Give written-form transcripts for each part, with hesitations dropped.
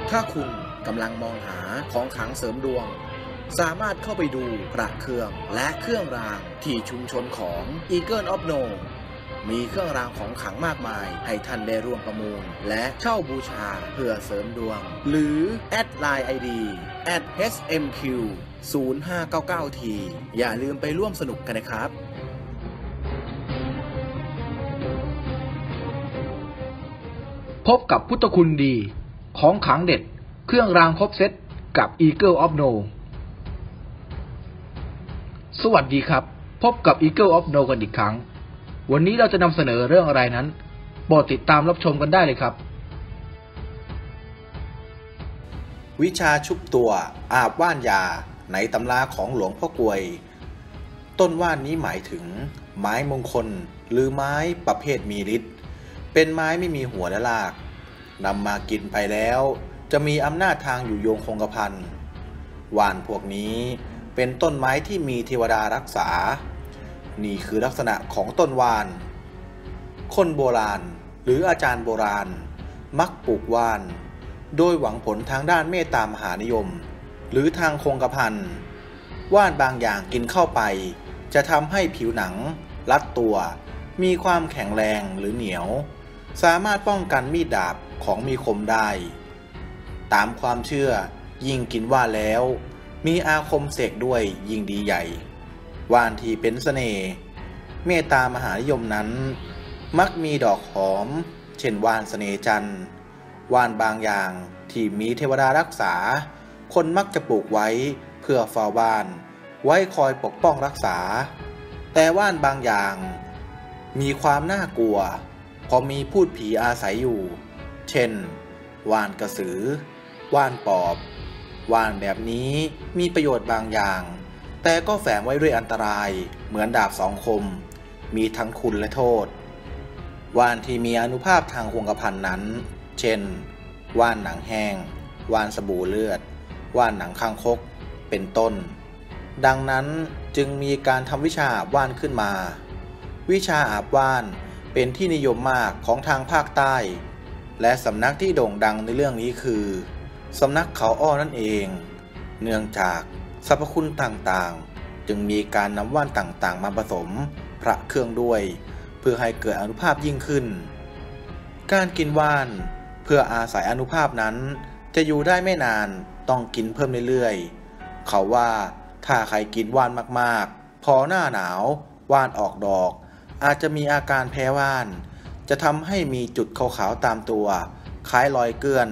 ถ้าคุณกำลังมองหาของขลังเสริมดวงสามารถเข้าไปดูพระเครื่องและเครื่องรางที่ชุมชนของ Eagle of No มีเครื่องรางของขลังมากมายให้ท่านได้ร่วมประมูลและเช่าบูชาเพื่อเสริมดวงหรือแอดไลน์ ID @HMQ 0599T อย่าลืมไปร่วมสนุกกันนะครับพบกับพุทธคุณดีของขลังเด็ดเครื่องรางครบเซตกับ Eagle of No สวัสดีครับพบกับ Eagle of No กันอีกครั้งวันนี้เราจะนำเสนอเรื่องอะไรนั้นโปรดติดตามรับชมกันได้เลยครับวิชาชุบตัวอาบว่านยาในตำราของหลวงพ่อกวยต้นว่านนี้หมายถึงไม้มงคลหรือไม้ประเภทมีฤทธิ์เป็นไม้ไม่มีหัวและรากนำมากินไปแล้วจะมีอำนาจทางอยู่โยงคงกระพันว่านพวกนี้เป็นต้นไม้ที่มีเทวดารักษานี่คือลักษณะของต้นว่านคนโบราณหรืออาจารย์โบราณมักปลูกว่านโดยหวังผลทางด้านเมตตามหานิยมหรือทางคงกระพันว่านบางอย่างกินเข้าไปจะทำให้ผิวหนังรัดตัวมีความแข็งแรงหรือเหนียวสามารถป้องกันมีดดาบของมีคมได้ตามความเชื่อยิ่งกินว่านแล้วมีอาคมเสกด้วยยิ่งดีใหญ่ว่านที่เป็นเสน่ห์เมตตามหานิยมนั้นมักมีดอกหอมเช่นว่านเสน่ห์จันทร์ว่านบางอย่างที่มีเทวดารักษาคนมักจะปลูกไว้เพื่อเฝ้าบ้านไว้คอยปกป้องรักษาแต่ว่านบางอย่างมีความน่ากลัวเพราะมีพูดผีอาศัยอยู่เช่นว่านกระสือว่านปอบว่านแบบนี้มีประโยชน์บางอย่างแต่ก็แฝงไว้ด้วยอันตรายเหมือนดาบสองคมมีทั้งคุณและโทษว่านที่มีอานุภาพทางคงกระพันนั้นเช่นว่านหนังแห้งว่านสบู่เลือดว่านหนังคางคกเป็นต้นดังนั้นจึงมีการทำวิชาอาบว่านขึ้นมาวิชาอาบว่านเป็นที่นิยมมากของทางภาคใต้และสำนักที่โด่งดังในเรื่องนี้คือสำนักเขาอ้อนั่นเองเนื่องจากสรรพคุณต่างๆจึงมีการนำว่านต่างๆมาผสมพระเครื่องด้วยเพื่อให้เกิดอานุภาพยิ่งขึ้นการกินว่านเพื่ออาศัยอานุภาพนั้นจะอยู่ได้ไม่นานต้องกินเพิ่มเรื่อยๆเขาว่าถ้าใครกินว่านมากๆพอหน้าหนาวว่านออกดอกอาจจะมีอาการแพ้ว่านจะทำให้มีจุดขาวๆตามตัวคล้ายรอยเกลื่อน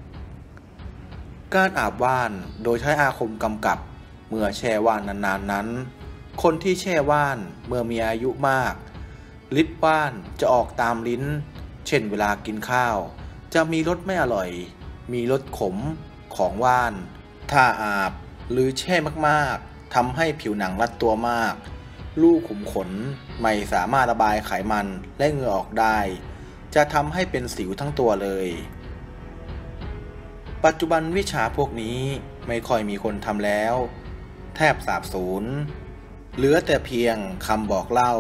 การอาบว่านโดยใช้อาคมกำกับเมื่อแช่ว่านนานๆนั้นคนที่แช่ว่านเมื่อมีอายุมากฤทธิ์ว่านจะออกตามลิ้นเช่นเวลากินข้าวจะมีรสไม่อร่อยมีรสขมของว่านถ้าอาบหรือแช่มากๆทำให้ผิวหนังรัดตัวมากรูขุมขนไม่สามารถระบายไขมันและเหงื่อออกได้จะทำให้เป็นสิวทั้งตัวเลยปัจจุบันวิชาพวกนี้ไม่ค่อยมีคนทำแล้วแทบสาบสูญเหลือแต่เพียงคำบอกเล่า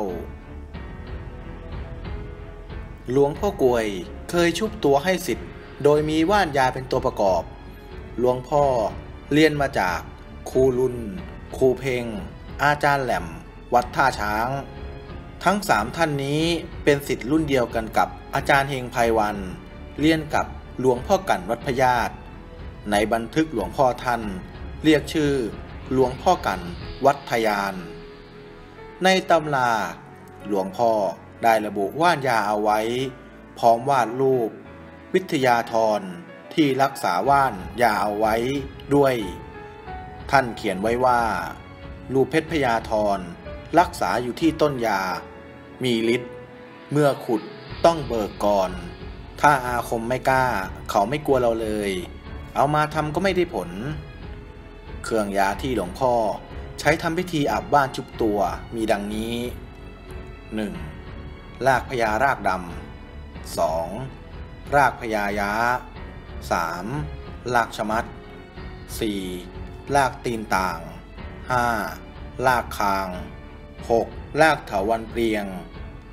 หลวงพ่อกวยเคยชุบตัวให้ศิษย์โดยมีว่านยาเป็นตัวประกอบหลวงพ่อเรียนมาจากครูรุ่นครูเพ่งอาจารย์แหลมวัดท่าช้างทั้ง3ท่านนี้เป็นศิษย์รุ่นเดียวกันกับอาจารย์เฮงไพวันเรียนกับหลวงพ่อกั่นวัดพญาตในบันทึกหลวงพ่อท่านเรียกชื่อหลวงพ่อกั่นวัดทยานในตำราหลวงพ่อได้ระบุว่านยาเอาไว้พร้อมวาดรูปวิทยาธรที่รักษาว่านยาเอาไว้ด้วยท่านเขียนไว้ว่ารูปเพชรพญาธรรักษาอยู่ที่ต้นยามีฤทธิ์เมื่อขุดต้องเบิกก่อนถ้าอาคมไม่กล้าเขาไม่กลัวเราเลยเอามาทำก็ไม่ได้ผลเครื่องยาที่หลวงพ่อใช้ทำพิธีอาบว่านชุบตัวมีดังนี้ 1. รากพญารากดำ 2. รากพญายา 3. รากชะมัด 4. รากตีนต่าง 5. รากคาง 6. รากเถาวัลย์เปลียง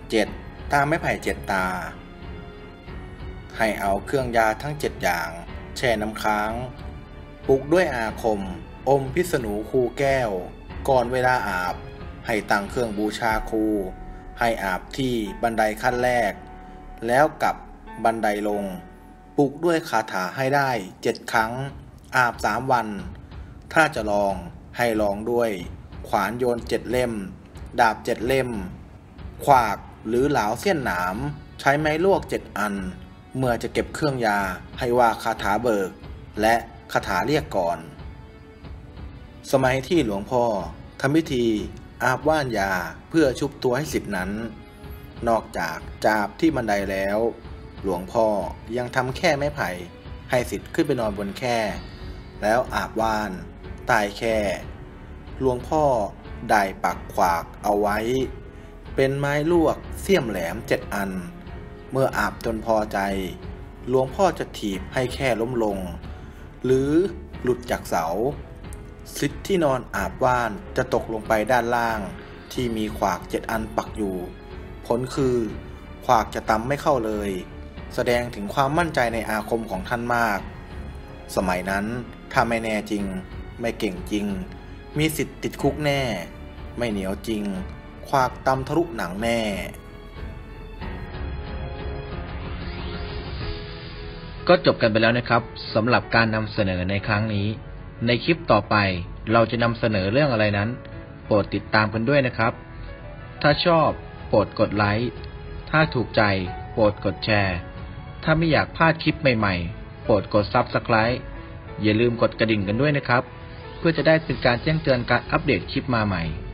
7. ตาไม้ไผ่7 ตาให้เอาเครื่องยาทั้ง7อย่างแช่น้ำค้างปลุกด้วยอาคมอมพิษณุคูแก้วก่อนเวลาอาบให้ตั้งเครื่องบูชาครูให้อาบที่บันไดขั้นแรกแล้วกลับบันไดลงปลุกด้วยคาถาให้ได้7 ครั้งอาบ3 วันถ้าจะลองให้ลองด้วยขวานโยน7 เล่มดาบ7 เล่มขวากหรือเหลาเสี้ยนหนามใช้ไม้ลวก7 อันเมื่อจะเก็บเครื่องยาให้ว่าคาถาเบิกและคาถาเรียกก่อนสมัยที่หลวงพ่อทำพิธีอาบว่านยาเพื่อชุบตัวให้ศิษย์นั้นนอกจากจาบที่บันไดแล้วหลวงพ่อยังทำแค่ไม้ไผ่ให้ศิษย์ขึ้นไปนอนบนแคร่แล้วอาบว่านใต้แคร่หลวงพ่อได้ปักขวากเอาไว้เป็นไม้ลวกเสี้ยมแหลม7 อันเมื่ออาบจนพอใจหลวงพ่อจะถีบให้แค่ล้มลงหรือหลุดจากเสาศิษย์ที่นอนอาบว่านจะตกลงไปด้านล่างที่มีขวาก7 อันปักอยู่ผลคือขวากจะตำไม่เข้าเลยแสดงถึงความมั่นใจในอาคมของท่านมากสมัยนั้นถ้าไม่แน่จริงไม่เก่งจริงมีสิทธิ์ติดคุกแน่ไม่เหนียวจริงขวากตำทะลุหนังแน่ก็จบกันไปแล้วนะครับสำหรับการนำเสนอในครั้งนี้ในคลิปต่อไปเราจะนำเสนอเรื่องอะไรนั้นโปรดติดตามกันด้วยนะครับถ้าชอบโปรดกดไลค์ถ้าถูกใจโปรดกดแชร์ถ้าไม่อยากพลาดคลิปใหม่ๆโปรดกด Subscribe อย่าลืมกดกระดิ่งกันด้วยนะครับเพื่อจะได้เป็นการแจ้งเตือนการอัปเดตคลิปมาใหม่